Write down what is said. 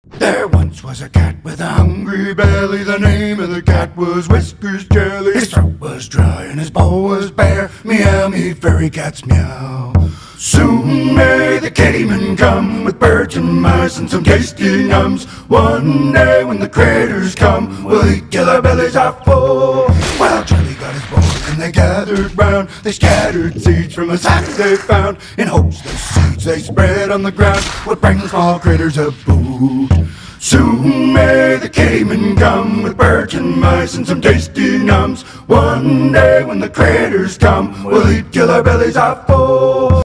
There once was a cat with a hungry belly. The name of the cat was Whiskers Jelly. His throat was dry and his bowl was bare. Meow, me fairy cats meow. Soon may the kittyman come with birds and mice and some tasty nums. One day when the critters come, we'll eat till our bellies are full. Well, Charlie got his boys and they gathered round. They scattered seeds from a sack they found, in hopes the seeds they spread on the ground would bring the small critters a food. Soon may the kittyman come with birds and mice and some tasty nums. One day when the critters come, we'll eat till our bellies are full.